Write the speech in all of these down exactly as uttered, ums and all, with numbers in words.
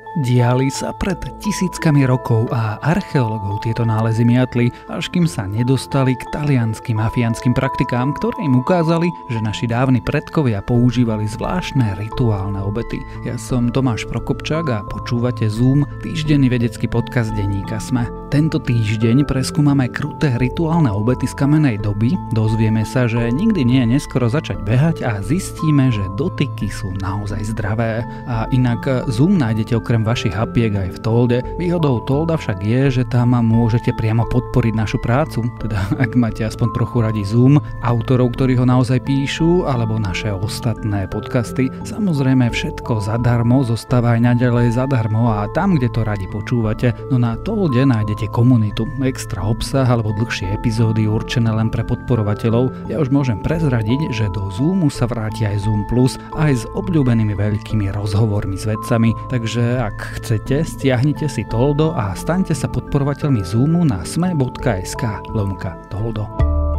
Diali sa pred tisíckami rokov a archeológov tieto nálezy miatli, až kým sa nedostali k talianskym mafiánskym praktikám, ktoré im ukázali, že naši dávni predkovia používali zvláštne rituálne obety. Ja som Tomáš Prokopčák a počúvate Zoom, týždenný vedecký podcast denníka SME. Tento týždeň preskúmame kruté rituálne obety z kamennej doby, dozvieme sa, že nikdy nie je neskoro začať behať a zistíme, že dotyky sú naozaj zdravé. A inak Zoom nájdete okrem vašich hapiek aj v Tolde. Výhodou Tolda však je, že tam môžete priamo podporiť našu prácu, teda ak máte aspoň trochu radi Zoom, autorov, ktorí ho naozaj píšu, alebo naše ostatné podcasty. Samozrejme všetko zadarmo, zostáva aj naďalej zadarmo a tam, kde to radi počúvate, no na Tolde nájdete komunitu, extra obsah alebo dlhšie epizódy určené len pre podporovateľov. Ja už môžem prezradiť, že do Zoomu sa vráti aj Zoom Plus, aj s obľúbenými veľkými rozhovormi s vedcami, takže ak chcete, stiahnite si Toldo a staňte sa podporovateľmi Zoomu na sme.sk lomka Toldo.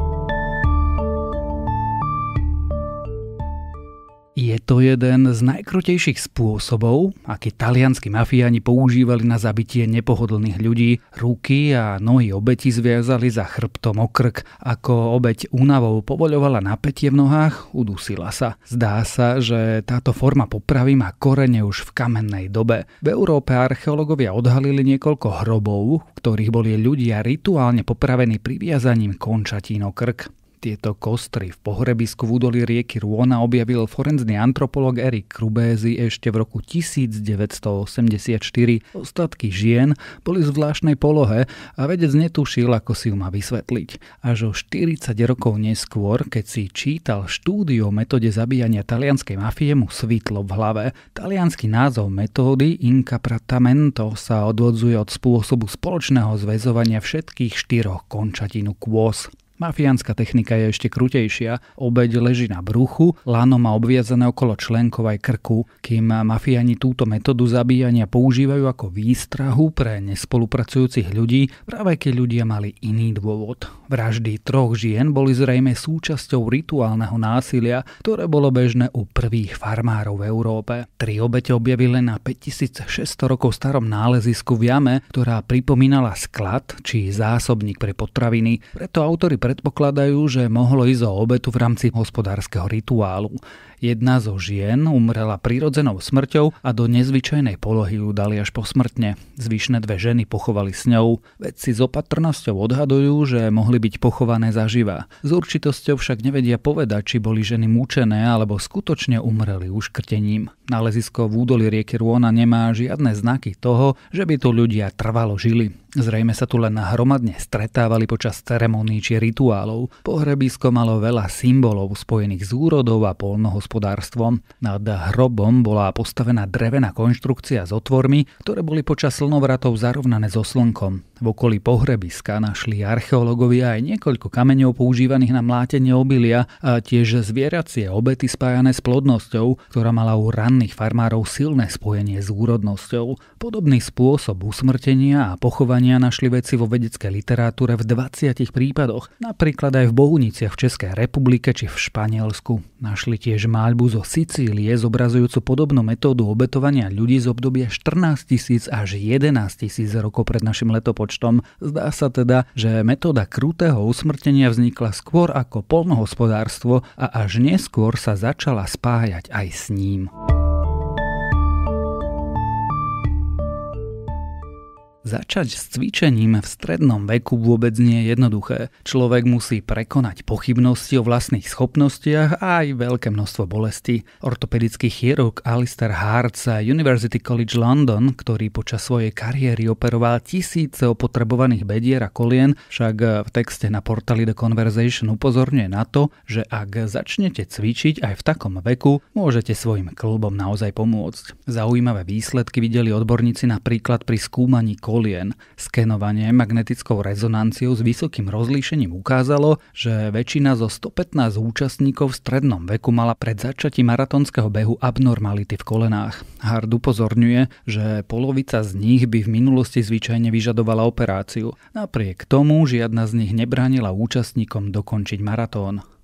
Je to jeden z najkrutejších spôsobov, aký talianski mafiáni používali na zabitie nepohodlných ľudí. Ruky a nohy obeti zviazali za chrbtom o krk. Ako obeť únavou povoľovala napätie v nohách, udusila sa. Zdá sa, že táto forma popravy má korene už v kamennej dobe. V Európe archeológovia odhalili niekoľko hrobov, v ktorých boli ľudia rituálne popravení priviazaním končatín o krk. Tieto kostry v pohrebisku v údolí rieky Ruona objavil forenzný antropolog Erik Krubézy ešte v roku tisícdeväťstoosemdesiatštyri. Ostatky žien boli v zvláštnej polohe a vedec netušil, ako si ju má vysvetliť. Až o štyridsať rokov neskôr, keď si čítal štúdiu o metóde zabíjania talianskej mafie, mu svitlo v hlave. Taliansky názov metódy incapratamento sa odvodzuje od spôsobu spoločného zväzovania všetkých štyroch končatín kôz. Mafiánska technika je ešte krutejšia. Obeť leží na bruchu, lano má obviazané okolo členkov aj krku, kým mafiáni túto metódu zabíjania používajú ako výstrahu pre nespolupracujúcich ľudí, práve keď ľudia mali iný dôvod. Vraždy troch žien boli zrejme súčasťou rituálneho násilia, ktoré bolo bežné u prvých farmárov v Európe. Tri obete objavili na päťtisícšesťsto rokov starom nálezisku v jame, ktorá pripomínala sklad či zásobník pre potraviny. Preto autori predpokladajú, že mohlo ísť o obetu v rámci hospodárskeho rituálu. Jedna zo žien umrela prirodzenou smrťou a do nezvyčajnej polohy ju dali až posmrtne. Zvyšné dve ženy pochovali s ňou. Vedci s opatrnosťou odhadujú, že mohli byť pochované zaživa. S určitosťou však nevedia povedať, či boli ženy mučené alebo skutočne umreli uškrtením. Nálezisko v údolí rieky Ruona nemá žiadne znaky toho, že by tu ľudia trvalo žili. Zrejme sa tu len hromadne stretávali počas ceremónií či rituálov. Pohrebisko malo veľa symbolov spojených s úrodou a poľnohospodárstvom. Nad hrobom bola postavená drevená konštrukcia s otvormi, ktoré boli počas slnovratov zarovnané so slnkom. V okolí pohrebiska našli archeológovia aj niekoľko kameňov používaných na mlátenie obilia a tiež zvieracie obety spájané s plodnosťou, ktorá mala u ranných farmárov silné spojenie s úrodnosťou. Podobný spôsob usmrtenia a pochovania našli vedci vo vedeckej literatúre v dvadsiatich prípadoch, napríklad aj v Bohuniciach v Českej republike či v Španielsku. Našli tiež maľbu zo Sicílie zobrazujúcu podobnú metódu obetovania ľudí z obdobia štrnásťtisíc až jedenásťtisíc rokov pred našim letopočtom. Zdá sa teda, že metóda krutého usmrtenia vznikla skôr ako poľnohospodárstvo a až neskôr sa začala spájať aj s ním. Začať s cvičením v strednom veku vôbec nie je jednoduché. Človek musí prekonať pochybnosti o vlastných schopnostiach a aj veľké množstvo bolestí. Ortopedický chirurg Alistair Hart z University College London, ktorý počas svojej kariéry operoval tisíce opotrebovaných bedier a kolien, však v texte na portáli The Conversation upozorňuje na to, že ak začnete cvičiť aj v takom veku, môžete svojim kĺbom naozaj pomôcť. Zaujímavé výsledky videli odborníci napríklad pri skúmaní kolien. Skenovanie magnetickou rezonanciou s vysokým rozlíšením ukázalo, že väčšina zo stopätnásť účastníkov v strednom veku mala pred začatím maratónskeho behu abnormality v kolenách. Hart upozorňuje, že polovica z nich by v minulosti zvyčajne vyžadovala operáciu. Napriek tomu žiadna z nich nebránila účastníkom dokončiť maratón.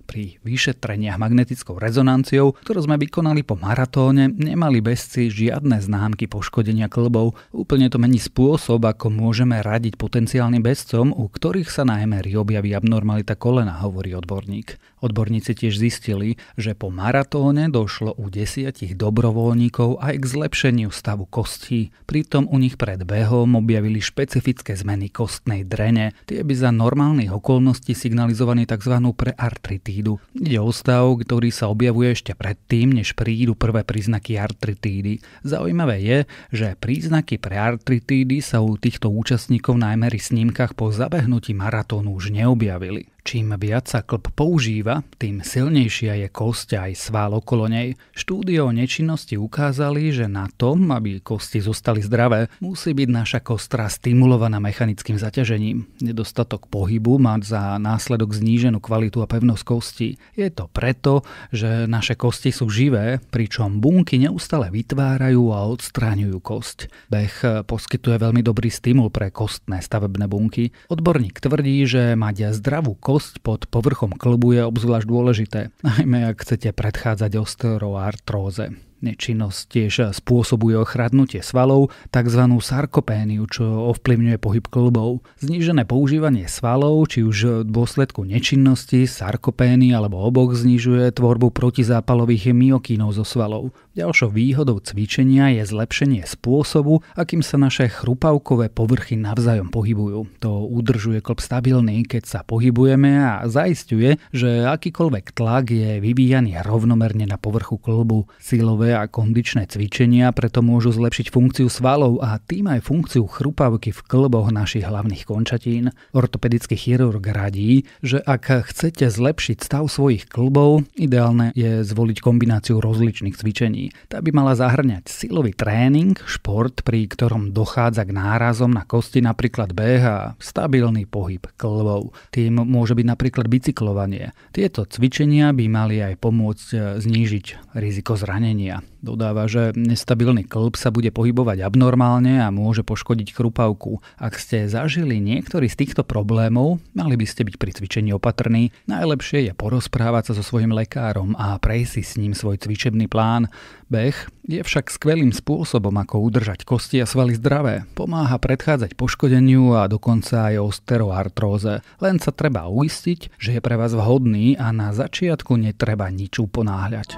Pri vyšetreniach magnetickou rezonanciou, ktoré sme vykonali po maratóne, nemali bežci žiadne známky poškodenia kĺbov. Úplne to mení spôsob, ako môžeme radiť potenciálnym bežcom, u ktorých sa na em er í objaví abnormalita kolena, hovorí odborník. Odborníci tiež zistili, že po maratóne došlo u desiatich dobrovoľníkov aj k zlepšeniu stavu kostí. Pritom u nich pred behom objavili špecifické zmeny kostnej drene. Tie by za normálnych okolností signalizovali tzv. Preartritídu. Ide o stav, ktorý sa objavuje ešte predtým, než prídu prvé príznaky artritídy. Zaujímavé je, že príznaky preartritídy sa u týchto účastníkov na em er í snímkach po zabehnutí maratónu už neobjavili. Čím viac sa klb používa, tým silnejšia je kosť aj sval okolo nej. Štúdie o nečinnosti ukázali, že na tom, aby kosti zostali zdravé, musí byť naša kostra stimulovaná mechanickým zaťažením. Nedostatok pohybu má za následok zníženú kvalitu a pevnosť kostí. Je to preto, že naše kosti sú živé, pričom bunky neustále vytvárajú a odstráňujú kosť. Beh poskytuje veľmi dobrý stimul pre kostné stavebné bunky. Odborník tvrdí, že mať zdravú kosť pod povrchom klbu je obzvlášť dôležité, najmä ak chcete predchádzať osteoartróze. Nečinnosť tiež spôsobuje ochradnutie svalov, tzv. Sarkopéniu, čo ovplyvňuje pohyb kĺbov. Znížené používanie svalov, či už v dôsledku nečinnosti, sarkopény alebo oboch, znižuje tvorbu protizápalových myokínov zo svalov. Ďalšou výhodou cvičenia je zlepšenie spôsobu, akým sa naše chrupavkové povrchy navzájom pohybujú. To udržuje klb stabilný, keď sa pohybujeme, a zaisťuje, že akýkoľvek tlak je vyvíjaný rovnomerne na povrchu klbu. Silové a kondičné cvičenia preto môžu zlepšiť funkciu svalov a tým aj funkciu chrupavky v klboch našich hlavných končatín. Ortopedický chirurg radí, že ak chcete zlepšiť stav svojich klbov, ideálne je zvoliť kombináciu rozličných cvičení. Tá by mala zahŕňať silový tréning, šport, pri ktorom dochádza k nárazom na kosti, napríklad beh, a stabilný pohyb klbov. Tým môže byť napríklad bicyklovanie. Tieto cvičenia by mali aj pomôcť znížiť riziko zranenia. Dodáva, že nestabilný kĺb sa bude pohybovať abnormálne a môže poškodiť chrupavku. Ak ste zažili niektorý z týchto problémov, mali by ste byť pri cvičení opatrní. Najlepšie je porozprávať sa so svojím lekárom a prejsť si s ním svoj cvičebný plán. Beh je však skvelým spôsobom, ako udržať kosti a svaly zdravé. Pomáha predchádzať poškodeniu a dokonca aj osteoartróze. Len sa treba uistiť, že je pre vás vhodný a na začiatku netreba nič uponáhľať.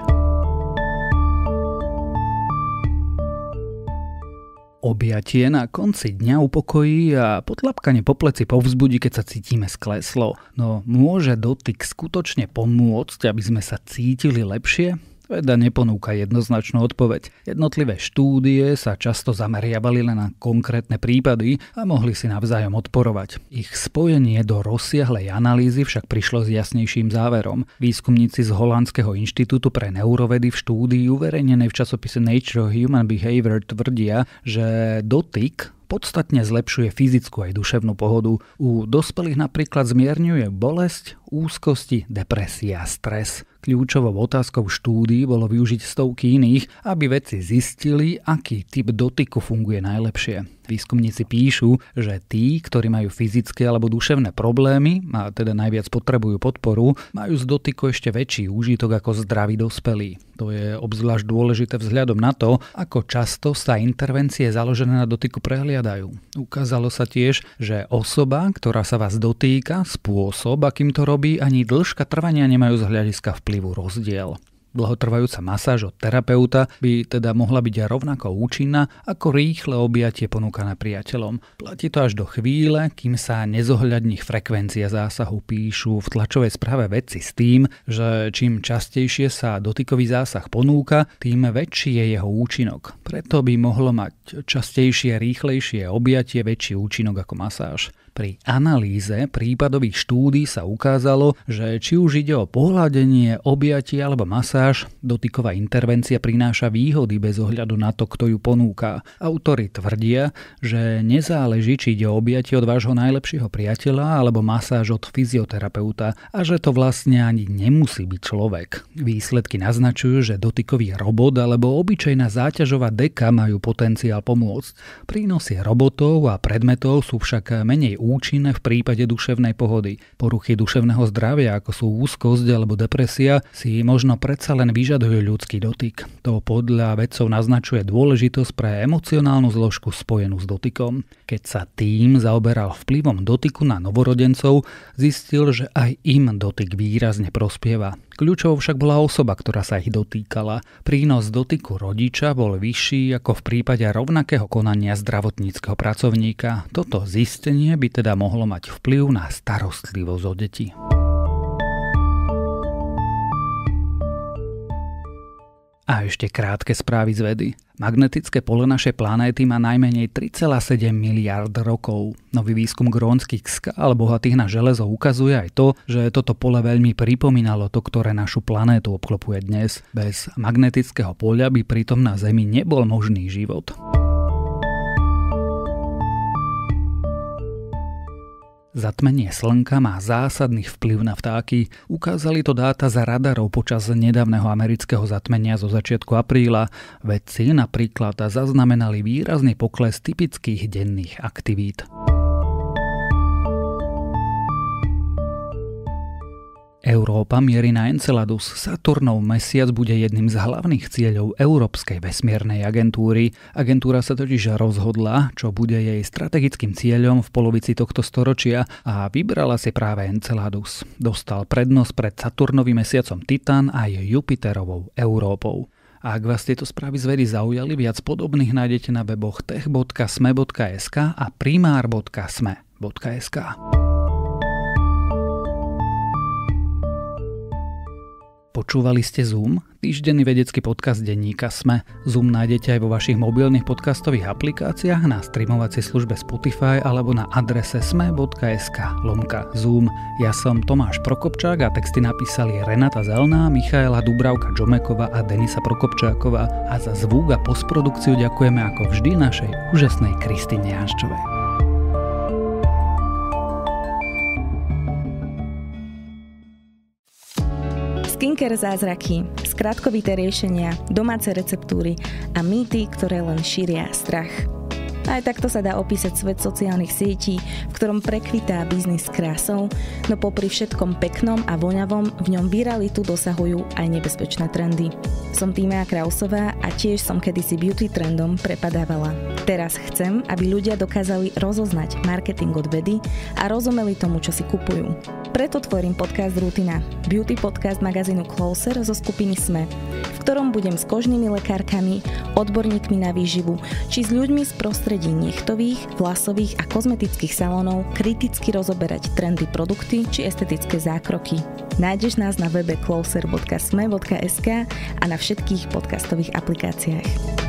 Objatie na konci dňa upokojí a potlapkanie po pleci povzbudí, keď sa cítime skleslo. No môže dotyk skutočne pomôcť, aby sme sa cítili lepšie? Veda neponúka jednoznačnú odpoveď. Jednotlivé štúdie sa často zameriavali len na konkrétne prípady a mohli si navzájom odporovať. Ich spojenie do rozsiahlej analýzy však prišlo s jasnejším záverom. Výskumníci z Holandského inštitútu pre neurovedy v štúdii uverejnenej v časopise Nature Human Behavior tvrdia, že dotyk podstatne zlepšuje fyzickú aj duševnú pohodu. U dospelých napríklad zmierňuje bolesť, úzkosti, depresia a stres. Kľúčovou otázkou štúdií bolo využiť stovky iných, aby vedci zistili, aký typ dotyku funguje najlepšie. Výskumníci píšu, že tí, ktorí majú fyzické alebo duševné problémy a teda najviac potrebujú podporu, majú z dotyku ešte väčší úžitok ako zdraví dospelí. To je obzvlášť dôležité vzhľadom na to, ako často sa intervencie založené na dotyku prehliadajú. Ukázalo sa tiež, že osoba, ktorá sa vás dotýka, spôsob, akým to robí, ani dĺžka trvania nemajú z hľadiska vplyvu rozdiel. Dlhotrvajúca masáž od terapeuta by teda mohla byť rovnako účinná ako rýchle objatie ponúkané priateľom. Platí to až do chvíle, kým sa nezohľadní frekvencia zásahu, píšu v tlačovej správe vedci s tým, že čím častejšie sa dotykový zásah ponúka, tým väčší je jeho účinok. Preto by mohlo mať častejšie, rýchlejšie objatie väčší účinok ako masáž. Pri analýze prípadových štúdií sa ukázalo, že či už ide o pohľadenie, objatie alebo masáž, dotyková intervencia prináša výhody bez ohľadu na to, kto ju ponúka. Autori tvrdia, že nezáleží, či ide o objatie od vášho najlepšieho priateľa alebo masáž od fyzioterapeuta a že to vlastne ani nemusí byť človek. Výsledky naznačujú, že dotykový robot alebo obyčajná záťažová deka majú potenciál pomôcť. Prínosy robotov a predmetov sú však menej účinné v prípade duševnej pohody. Poruchy duševného zdravia, ako sú úzkosť alebo depresia, si možno predsa len vyžadujú ľudský dotyk. To podľa vedcov naznačuje dôležitosť pre emocionálnu zložku spojenú s dotykom. Keď sa tým zaoberal vplyvom dotyku na novorodencov, zistil, že aj im dotyk výrazne prospieva. Kľúčovou však bola osoba, ktorá sa ich dotýkala. Prínos dotyku rodiča bol vyšší ako v prípade rovnakého konania zdravotníckeho pracovníka. Toto zistenie by teda mohlo mať vplyv na starostlivosť o deti. A ešte krátke správy z vedy. Magnetické pole našej planéty má najmenej tri celé sedem miliárd rokov. Nový výskum grónskych skál bohatých na železo ukazuje aj to, že toto pole veľmi pripomínalo to, ktoré našu planétu obklopuje dnes. Bez magnetického poľa by pritom na Zemi nebol možný život. Zatmenie slnka má zásadný vplyv na vtáky. Ukázali to dáta za radarov počas nedávneho amerického zatmenia zo začiatku apríla. Vedci napríklad zaznamenali výrazný pokles typických denných aktivít. Európa mierí na Enceladus. Saturnov mesiac bude jedným z hlavných cieľov Európskej vesmiernej agentúry. Agentúra sa totiž rozhodla, čo bude jej strategickým cieľom v polovici tohto storočia a vybrala si práve Enceladus. Dostal prednosť pred Saturnovým mesiacom Titan a Jupiterovou Európou. A ak vás tieto správy z vedy zaujali, viac podobných nájdete na weboch tech bodka sme bodka es ká a primár bodka sme bodka es ká. Počúvali ste Zoom, týždenný vedecký podcast denníka SME. Zoom nájdete aj vo vašich mobilných podcastových aplikáciách, na streamovacej službe Spotify alebo na adrese sme bodka es ká lomka Zoom. Ja som Tomáš Prokopčák a texty napísali Renata Zelná, Michaela Dubravka Džomeková a Denisa Prokopčáková. A za zvuk a postprodukciu ďakujeme ako vždy našej úžasnej Kristine Janščovej. Skincare zázraky, skratkovité riešenia, domáce receptúry a mýty, ktoré len šíria strach. Aj takto sa dá opísať svet sociálnych sietí, v ktorom prekvitá biznis s krásou, no popri všetkom peknom a voňavom v ňom viralitu dosahujú aj nebezpečné trendy. Som Tímea Krausová a tiež som kedysi beauty trendom prepadávala. Teraz chcem, aby ľudia dokázali rozoznať marketing od vedy a rozumeli tomu, čo si kupujú. Preto tvorím podcast Rutina, beauty podcast magazínu Closer zo skupiny SME, v ktorom budem s kožnými lekárkami, odborníkmi na výživu, či s ľuďmi z prostredí nechtových, vlasových a kozmetických salónov kriticky rozoberať trendy produkty či estetické zákroky. Nájdeš nás na webe closer bodka sme bodka es ká a na všetkých podcastových aplikáciách.